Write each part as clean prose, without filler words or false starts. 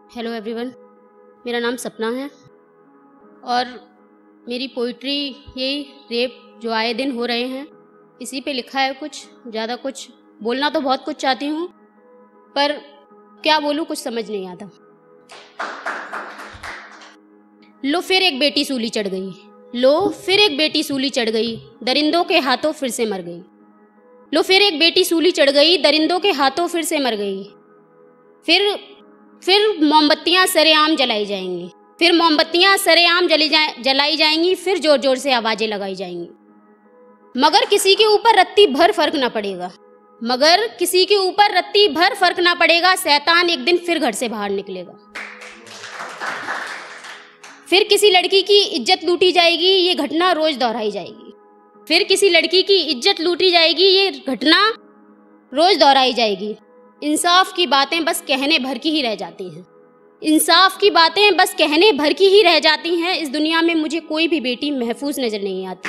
Hello everyone, मेरा नाम सपना है और मेरी पोइट्री यही रेप जो आए दिन हो रहे हैं इसी पे लिखा है। कुछ ज़्यादा कुछ बोलना तो बहुत कुछ चाहती हूँ पर क्या बोलूँ कुछ समझ नहीं आता। लो फिर एक बेटी सूली चढ़ गई, लो फिर एक बेटी सूली चढ़ गई, दरिंदों के हाथों फिर से मर गई। लो फिर एक बेटी सूली चढ़ गई, दरिंदों के हाथों फिर से मर गई। फिर मोमबत्तियां सरेआम जलाई जाएंगी, फिर मोमबत्तियां सरेआम जलाई जाएंगी, फिर जोर जोर से आवाजें लगाई जाएंगी। मगर किसी के ऊपर रत्ती भर फर्क ना पड़ेगा, मगर किसी के ऊपर रत्ती भर फर्क ना पड़ेगा। शैतान एक दिन फिर घर से बाहर निकलेगा। फिर किसी लड़की की इज्जत लूटी जाएगी, ये घटना रोज दोहराई जाएगी। फिर किसी लड़की की इज्जत लूटी जाएगी, ये घटना रोज दोहराई जाएगी। इंसाफ की बातें बस कहने भर की ही रह जाती हैं, इंसाफ की बातें बस कहने भर की ही रह जाती हैं। इस दुनिया में मुझे कोई भी बेटी महफूज नजर नहीं आती।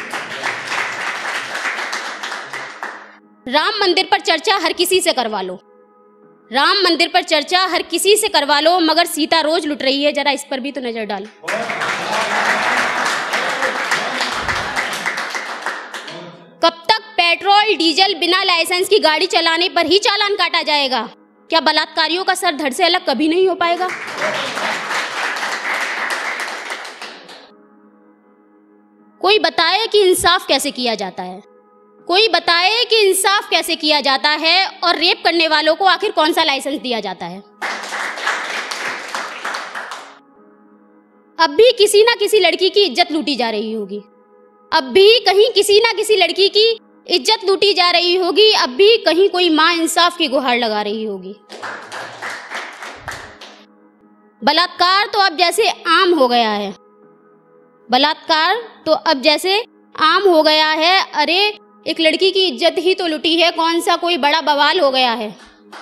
राम मंदिर पर चर्चा हर किसी से करवा लो, राम मंदिर पर चर्चा हर किसी से करवा लो, मगर सीता रोज लुट रही है, जरा इस पर भी तो नजर डालो। कब तक पेट्रोल डीजल बिना लाइसेंस की गाड़ी चलाने पर ही चालान काटा जाएगा? क्या बलात्कारियों का सर धड़ से अलग कभी नहीं हो पाएगा? कोई बताए कि इंसाफ कैसे किया जाता है, कोई बताए कि इंसाफ कैसे किया जाता है, और रेप करने वालों को आखिर कौन सा लाइसेंस दिया जाता है? अब भी किसी ना किसी लड़की की इज्जत लूटी जा रही होगी, अब भी कहीं किसी ना किसी लड़की की इज्जत लूटी जा रही होगी, अब भी कहीं कोई माँ इंसाफ की गुहार लगा रही होगी। बलात्कार तो अब जैसे आम हो गया है, बलात्कार तो अब जैसे आम हो गया है। अरे एक लड़की की इज्जत ही तो लुटी है, कौन सा कोई बड़ा बवाल हो गया है?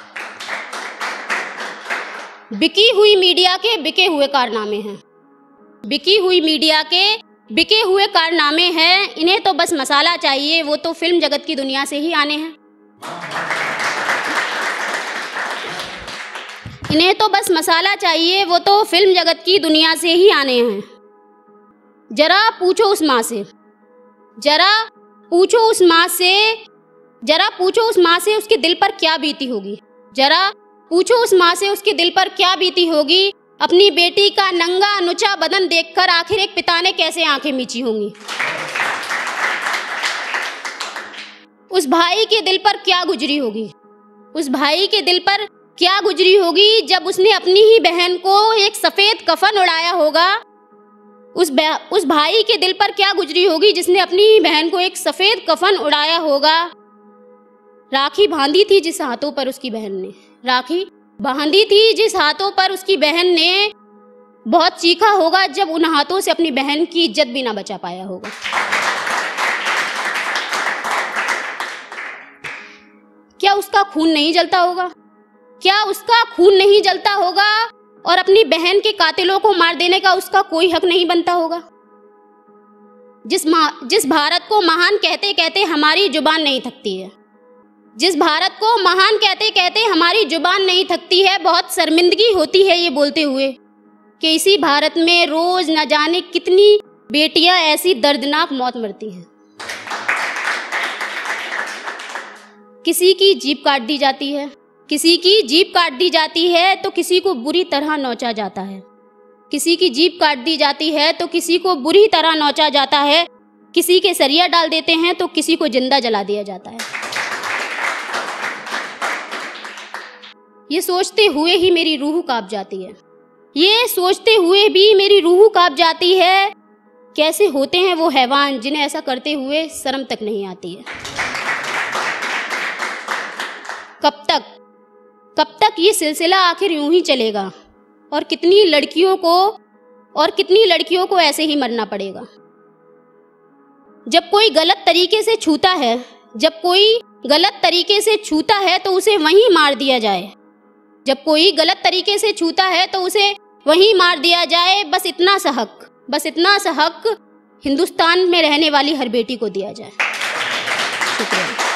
बिकी हुई मीडिया के बिके हुए कारनामे हैं, बिकी हुई मीडिया के बिके हुए कारनामे हैं। इन्हें तो बस मसाला चाहिए, वो तो फिल्म जगत की दुनिया से ही आने हैं, इन्हें तो बस मसाला चाहिए, वो तो फिल्म जगत की दुनिया से ही आने हैं। जरा पूछो उस माँ से, जरा पूछो उस माँ से, जरा पूछो उस माँ से उसके दिल पर क्या बीती होगी, जरा पूछो उस माँ से उसके दिल पर क्या बीती होगी। अपनी बेटी का नंगा नुचा बदन देखकर आखिर एक पिता ने कैसे आंखें मीची होंगी। उस भाई के दिल पर क्या गुजरी होगी, उस भाई के दिल पर क्या गुजरी होगी जब उसने अपनी ही बहन को एक सफेद कफन उड़ाया होगा। उस भाई के दिल पर क्या गुजरी होगी जिसने अपनी ही बहन को एक सफेद कफन उड़ाया होगा। राखी बांधी थी जिस हाथों पर उसकी बहन ने, राखी बांधी थी जिस हाथों पर उसकी बहन ने, बहुत चीखा होगा जब उन हाथों से अपनी बहन की इज्जत भी ना बचा पाया होगा। क्या उसका खून नहीं जलता होगा, क्या उसका खून नहीं जलता होगा, और अपनी बहन के कातिलों को मार देने का उसका कोई हक नहीं बनता होगा? जिस भारत को महान कहते कहते हमारी जुबान नहीं थकती है, जिस भारत को महान कहते कहते हमारी जुबान नहीं थकती है, बहुत शर्मिंदगी होती है ये बोलते हुए कि इसी भारत में रोज न जाने कितनी बेटियां ऐसी दर्दनाक मौत मरती हैं। किसी की जीभ काट दी जाती है, किसी की जीभ काट दी जाती है तो किसी को बुरी तरह नोचा जाता है, किसी की जीभ काट दी जाती है तो किसी को बुरी तरह नोचा जाता है, किसी के सरिया डाल देते हैं तो किसी को जिंदा जला दिया जाता है। ये सोचते हुए ही मेरी रूह कांप जाती है, ये सोचते हुए भी मेरी रूह कांप जाती है। कैसे होते हैं वो हैवान जिन्हें ऐसा करते हुए शर्म तक नहीं आती है। कब तक ये सिलसिला आखिर यूं ही चलेगा, और कितनी लड़कियों को ऐसे ही मरना पड़ेगा। जब कोई गलत तरीके से छूता है, जब कोई गलत तरीके से छूता है तो उसे वहीं मार दिया जाए, जब कोई गलत तरीके से छूता है तो उसे वहीं मार दिया जाए। बस इतना सा हक, बस इतना सा हक हिंदुस्तान में रहने वाली हर बेटी को दिया जाए। शुक्रिया।